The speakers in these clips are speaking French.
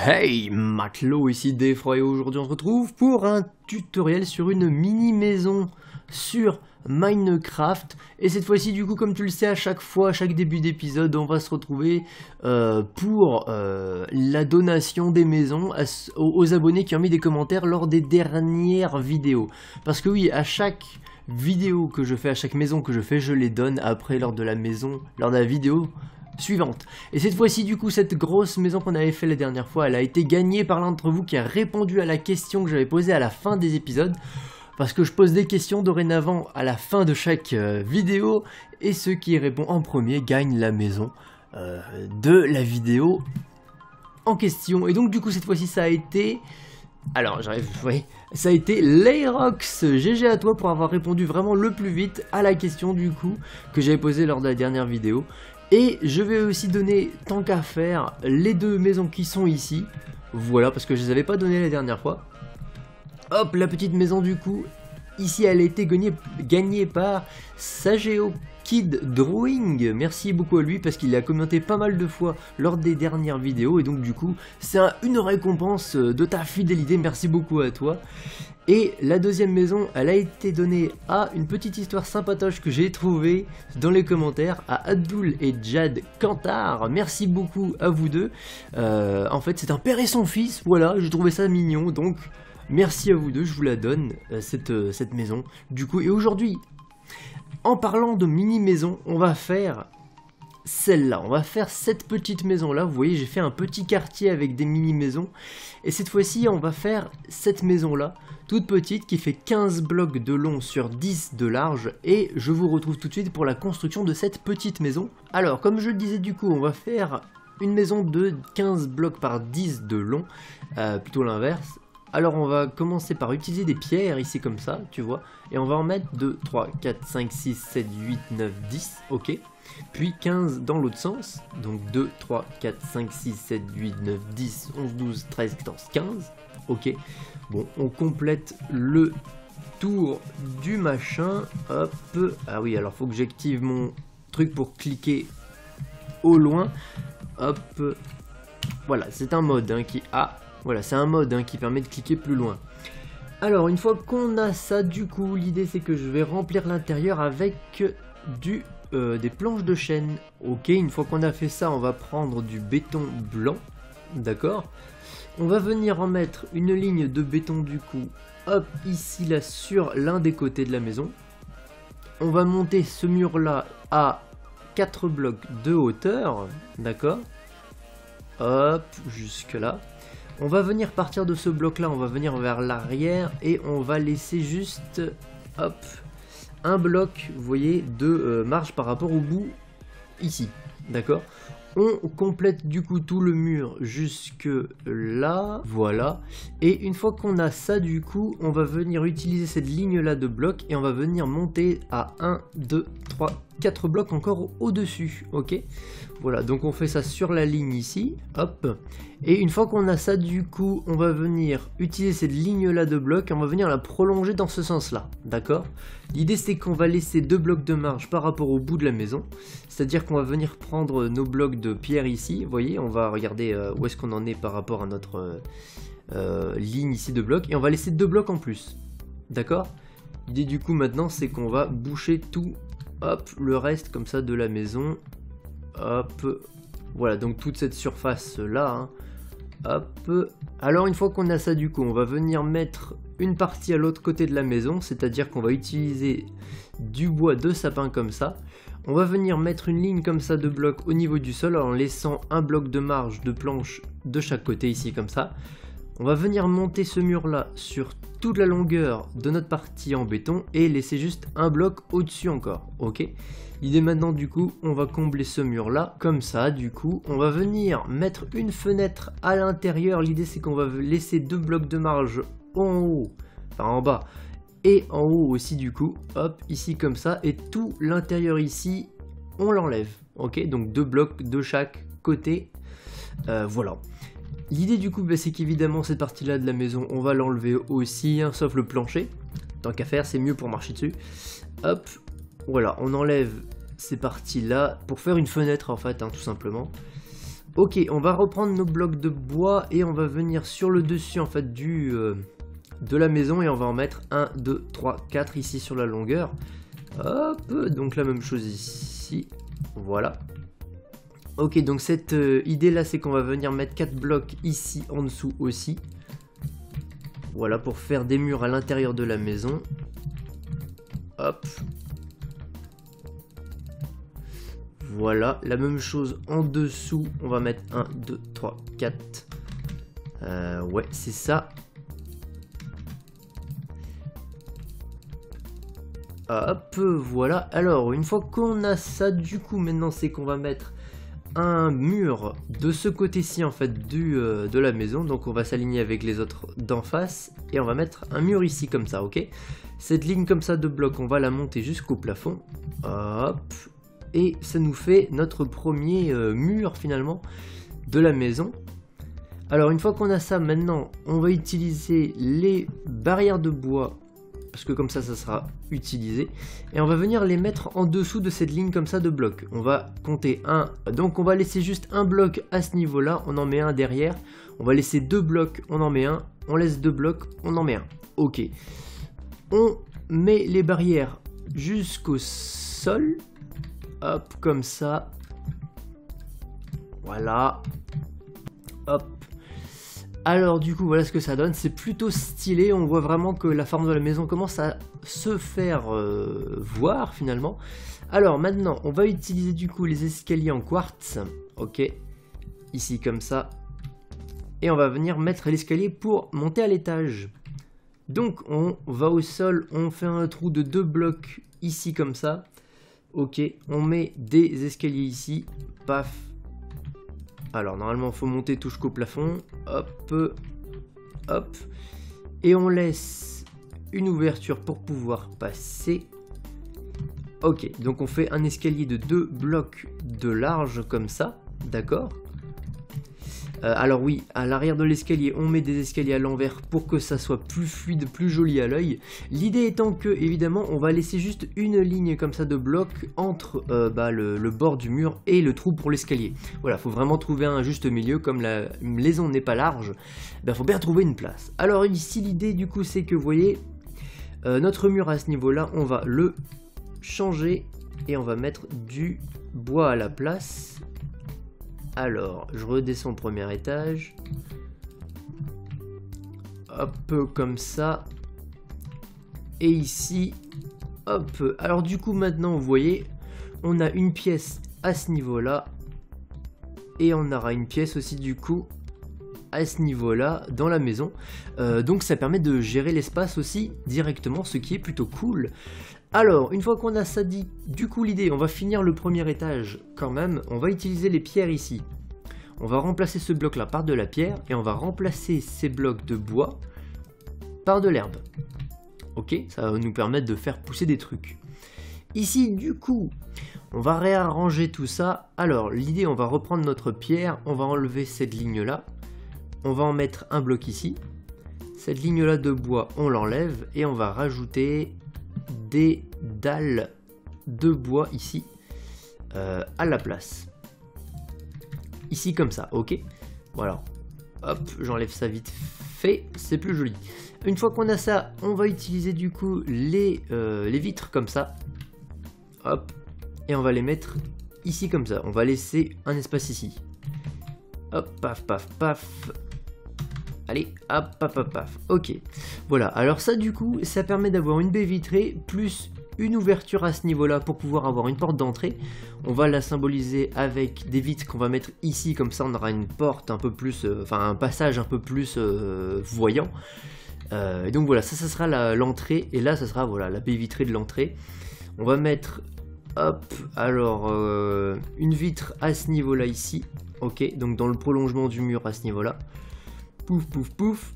Hey, Matelot ici d'Effroy et aujourd'hui on se retrouve pour un tutoriel sur une mini maison sur Minecraft. Et cette fois-ci du coup, comme tu le sais, à chaque début d'épisode on va se retrouver pour la donation des maisons aux abonnés qui ont mis des commentaires lors des dernières vidéos. Parce que oui, à chaque vidéo que je fais, à chaque maison que je fais, je les donne après lors de la vidéo suivante. Et cette fois-ci du coup, cette grosse maison qu'on avait fait la dernière fois, elle a été gagnée par l'un d'entre vous qui a répondu à la question que j'avais posée à la fin des épisodes, parce que je pose des questions dorénavant à la fin de chaque vidéo, et ceux qui y répondent en premier gagnent la maison de la vidéo en question. Et donc du coup cette fois-ci ça a été... Alors j'arrive, oui, ça a été Layrox. GG à toi pour avoir répondu vraiment le plus vite à la question du coup que j'avais posée lors de la dernière vidéo. Et je vais aussi donner, tant qu'à faire, les deux maisons qui sont ici. Voilà, parce que je les avais pas données la dernière fois. Hop, la petite maison du coup. Ici, elle a été gagnée par Sageo Kid Drawing. Merci beaucoup à lui parce qu'il a commenté pas mal de fois lors des dernières vidéos. Et donc du coup, c'est une récompense de ta fidélité. Merci beaucoup à toi. Et la deuxième maison, elle a été donnée à une petite histoire sympatoche que j'ai trouvée dans les commentaires, à Abdul et Jad Kantar. Merci beaucoup à vous deux. En fait, c'est un père et son fils, voilà, j'ai trouvé ça mignon, donc merci à vous deux, je vous la donne, cette maison. Du coup, et aujourd'hui, en parlant de mini-maison, on va faire celle-là, on va faire cette petite maison-là. Vous voyez, j'ai fait un petit quartier avec des mini-maisons. Et cette fois-ci, on va faire cette maison-là, toute petite, qui fait 15 blocs de long sur 10 de large. Et je vous retrouve tout de suite pour la construction de cette petite maison. Alors, comme je le disais du coup, on va faire une maison de 15 blocs par 10 de long, plutôt l'inverse. Alors on va commencer par utiliser des pierres ici comme ça, tu vois. Et on va en mettre 2, 3, 4, 5, 6, 7, 8, 9, 10, ok. Puis 15 dans l'autre sens, donc 2, 3, 4, 5, 6, 7, 8, 9, 10, 11, 12, 13, 14, 15, ok. Bon, on complète le tour du machin, hop. Ah oui, alors faut que j'active mon truc pour cliquer au loin, hop. Voilà, c'est un mode hein, qui a... Voilà, c'est un mode hein, qui permet de cliquer plus loin. Alors, une fois qu'on a ça, du coup, l'idée c'est que je vais remplir l'intérieur avec des planches de chêne. Ok, une fois qu'on a fait ça, on va prendre du béton blanc. D'accord. On va venir en mettre une ligne de béton du coup, hop, ici là, sur l'un des côtés de la maison. On va monter ce mur là à 4 blocs de hauteur. D'accord. Hop, jusque là. On va venir partir de ce bloc là, on va venir vers l'arrière et on va laisser juste, hop, un bloc, vous voyez, de marge par rapport au bout, ici, d'accord. On complète du coup tout le mur jusque là, voilà. Et une fois qu'on a ça du coup, on va venir utiliser cette ligne là de blocs et on va venir monter à 1, 2, 3, 4 blocs encore au-dessus, ok. Voilà, donc on fait ça sur la ligne ici, hop. Et une fois qu'on a ça du coup, on va venir utiliser cette ligne là de blocs et on va venir la prolonger dans ce sens là, d'accord. L'idée c'est qu'on va laisser 2 blocs de marge par rapport au bout de la maison. C'est-à-dire qu'on va venir prendre nos blocs de pierre ici, vous voyez, on va regarder où est-ce qu'on en est par rapport à notre ligne ici de blocs. Et on va laisser 2 blocs en plus, d'accord. L'idée du coup maintenant c'est qu'on va boucher tout, hop, le reste comme ça de la maison. Hop, voilà, donc toute cette surface là, hein. Hop, alors une fois qu'on a ça du coup, on va venir mettre une partie à l'autre côté de la maison, c'est-à-dire qu'on va utiliser du bois de sapin comme ça. On va venir mettre une ligne comme ça de blocs au niveau du sol en laissant un bloc de marge de planche de chaque côté ici comme ça. On va venir monter ce mur là sur toute la longueur de notre partie en béton et laisser juste un bloc au-dessus encore, ok. L'idée maintenant du coup, on va combler ce mur là, comme ça du coup. On va venir mettre une fenêtre à l'intérieur, l'idée c'est qu'on va laisser 2 blocs de marge en haut, enfin en bas, et en haut aussi du coup, hop, ici comme ça, et tout l'intérieur ici, on l'enlève, ok. Donc 2 blocs de chaque côté, voilà. L'idée du coup, bah, c'est qu'évidemment cette partie là de la maison, on va l'enlever aussi, hein, sauf le plancher. Tant qu'à faire, c'est mieux pour marcher dessus. Hop, voilà, on enlève ces parties là pour faire une fenêtre en fait, hein, tout simplement. Ok, on va reprendre nos blocs de bois et on va venir sur le dessus en fait de la maison et on va en mettre 1, 2, 3, 4 ici sur la longueur. Hop, donc la même chose ici, voilà. Ok, donc cette idée là c'est qu'on va venir mettre 4 blocs ici en dessous aussi. Voilà, pour faire des murs à l'intérieur de la maison. Hop. Voilà, la même chose en dessous, on va mettre 1, 2, 3, 4. Ouais, c'est ça. Hop, voilà. Alors, une fois qu'on a ça, du coup, maintenant, c'est qu'on va mettre un mur de ce côté-ci, en fait, de la maison. Donc, on va s'aligner avec les autres d'en face. Et on va mettre un mur ici, comme ça, ok? Cette ligne comme ça de bloc, on va la monter jusqu'au plafond. Hop. Et ça nous fait notre premier mur, finalement, de la maison. Alors, une fois qu'on a ça, maintenant, on va utiliser les barrières de bois. Parce que comme ça sera utilisé. Et on va venir les mettre en dessous de cette ligne comme ça de blocs. On va compter 1. Donc on va laisser juste un bloc à ce niveau-là. On en met un derrière. On va laisser 2 blocs. On en met un. On laisse 2 blocs. On en met un. Ok. On met les barrières jusqu'au sol. Hop, comme ça. Voilà. Hop. Alors du coup voilà ce que ça donne, c'est plutôt stylé, on voit vraiment que la forme de la maison commence à se faire voir finalement. Alors maintenant on va utiliser du coup les escaliers en quartz, ok, ici comme ça. Et on va venir mettre l'escalier pour monter à l'étage. Donc on va au sol, on fait un trou de 2 blocs ici comme ça. Ok, on met des escaliers ici, paf. Alors normalement il faut monter tout jusqu'au plafond, hop, hop, et on laisse une ouverture pour pouvoir passer. Ok, donc on fait un escalier de 2 blocs de large comme ça, d'accord. Alors oui, à l'arrière de l'escalier, on met des escaliers à l'envers pour que ça soit plus fluide, plus joli à l'œil. L'idée étant que, évidemment, on va laisser juste une ligne comme ça de blocs entre le bord du mur et le trou pour l'escalier. Voilà, faut vraiment trouver un juste milieu, comme la maison n'est pas large, faut bien trouver une place. Alors ici, l'idée du coup, c'est que, vous voyez, notre mur à ce niveau-là, on va le changer et on va mettre du bois à la place. Alors, je redescends au premier étage. Hop, comme ça. Et ici, hop. Alors du coup, maintenant, vous voyez, on a une pièce à ce niveau-là. Et on aura une pièce aussi, du coup, à ce niveau-là, dans la maison. Donc ça permet de gérer l'espace aussi directement, ce qui est plutôt cool. Alors, une fois qu'on a ça dit, du coup l'idée, on va finir le premier étage quand même. On va utiliser les pierres ici. On va remplacer ce bloc là par de la pierre et on va remplacer ces blocs de bois par de l'herbe. Ok, ça va nous permettre de faire pousser des trucs. Ici, du coup, on va réarranger tout ça. Alors, l'idée, on va reprendre notre pierre, on va enlever cette ligne là. On va en mettre un bloc ici. Cette ligne là de bois, on l'enlève et on va rajouter des dalles de bois ici à la place. Ici comme ça, ok. Voilà. Hop, j'enlève ça vite fait, c'est plus joli. Une fois qu'on a ça, on va utiliser du coup les vitres comme ça. Hop. Et on va les mettre ici comme ça. On va laisser un espace ici. Hop, paf, paf, paf. Allez, hop, paf, paf, paf. Ok. Voilà, alors ça du coup, ça permet d'avoir une baie vitrée plus une ouverture à ce niveau-là pour pouvoir avoir une porte d'entrée. On va la symboliser avec des vitres qu'on va mettre ici, comme ça on aura une porte un peu plus, enfin un passage un peu plus voyant. Et donc voilà, ça sera l'entrée, et là ça sera voilà la baie vitrée de l'entrée. On va mettre, hop, alors une vitre à ce niveau-là ici, ok, donc dans le prolongement du mur à ce niveau-là. Pouf, pouf, pouf.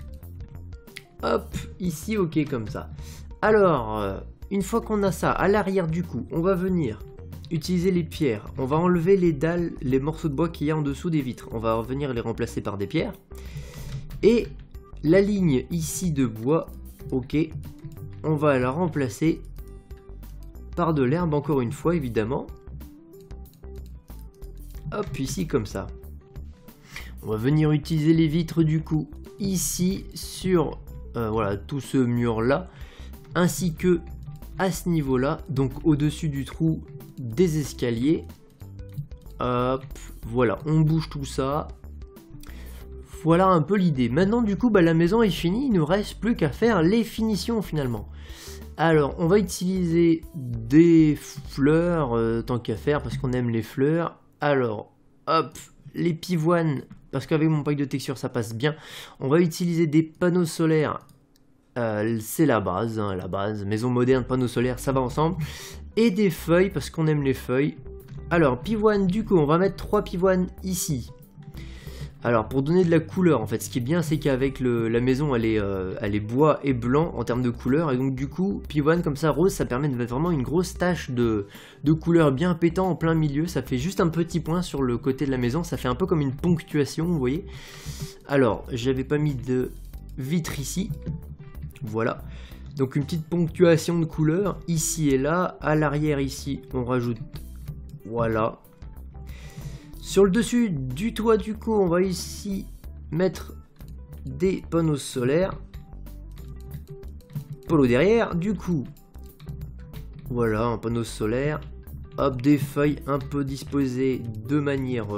Hop, ici, ok, comme ça. Alors, une fois qu'on a ça, à l'arrière du coup, on va venir utiliser les pierres. On va enlever les dalles, les morceaux de bois qu'il y a en dessous des vitres. On va venir les remplacer par des pierres. Et la ligne ici de bois, ok, on va la remplacer par de l'herbe, encore une fois, évidemment. Hop, ici, comme ça. On va venir utiliser les vitres du coup ici sur voilà, tout ce mur là, ainsi que à ce niveau là, donc au-dessus du trou des escaliers. Hop, voilà, on bouge tout ça. Voilà un peu l'idée. Maintenant du coup la maison est finie, il ne reste plus qu'à faire les finitions finalement. Alors on va utiliser des fleurs tant qu'à faire parce qu'on aime les fleurs. Alors hop, les pivoines, parce qu'avec mon pack de texture ça passe bien. On va utiliser des panneaux solaires, c'est la base, hein, la base. Maison moderne, panneaux solaires, ça va ensemble. Et des feuilles, parce qu'on aime les feuilles. Alors pivoine, du coup on va mettre 3 pivoines ici. Alors pour donner de la couleur en fait, ce qui est bien c'est qu'avec la maison elle est bois et blanc en termes de couleur. Et donc du coup pivoine comme ça rose, ça permet de mettre vraiment une grosse tache de couleur bien pétant en plein milieu. Ça fait juste un petit point sur le côté de la maison, ça fait un peu comme une ponctuation, vous voyez. Alors j'avais pas mis de vitre ici, voilà. Donc une petite ponctuation de couleur ici et là. À l'arrière ici on rajoute, voilà. Sur le dessus du toit du coup on va ici mettre des panneaux solaires. Polo derrière du coup. Voilà un panneau solaire. Hop, des feuilles un peu disposées de manière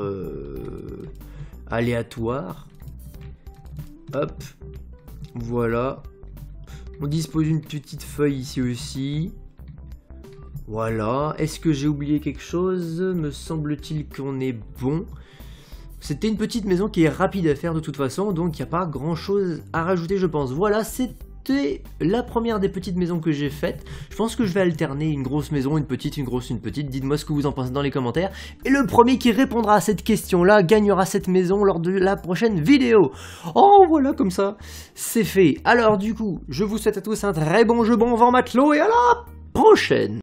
aléatoire. Hop. Voilà. On dispose une petite feuille ici aussi. Voilà, est-ce que j'ai oublié quelque chose? Me semble-t-il qu'on est bon. C'était une petite maison qui est rapide à faire de toute façon, donc il n'y a pas grand-chose à rajouter je pense. Voilà, c'était la première des petites maisons que j'ai faites. Je pense que je vais alterner une grosse maison, une petite, une grosse, une petite. Dites-moi ce que vous en pensez dans les commentaires. Et le premier qui répondra à cette question-là gagnera cette maison lors de la prochaine vidéo. Oh, voilà, comme ça, c'est fait. Alors du coup, je vous souhaite à tous un très bon jeu, bon vent matelot, et à la prochaine.